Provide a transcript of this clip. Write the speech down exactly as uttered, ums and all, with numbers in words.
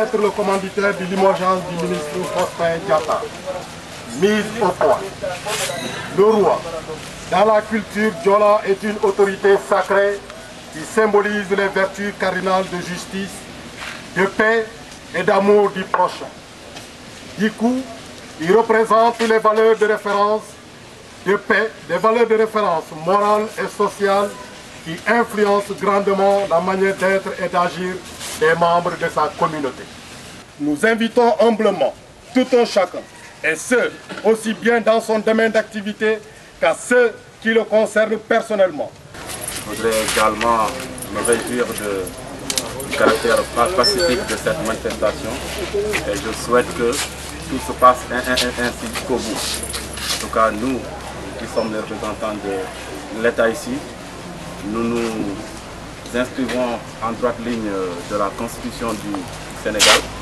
être le commanditaire du limogeage du ministre Faustin Diatta. Mise au point. Le roi, dans la culture diola, est une autorité sacrée qui symbolise les vertus cardinales de justice, de paix et d'amour du prochain. Du coup, il représente les valeurs de référence de paix, des valeurs de référence morales et sociales qui influencent grandement la manière d'être et d'agir des membres de sa communauté. Nous invitons humblement tout un chacun, et ce, aussi bien dans son domaine d'activité qu'à ceux qui le concernent personnellement. Je voudrais également me réjouir de, du caractère pacifique de cette manifestation et je souhaite que tout se passe ainsi jusqu'au bout. En tout cas, nous qui sommes les représentants de l'État ici, nous nous inscrivons en droite ligne de la Constitution du Sénégal.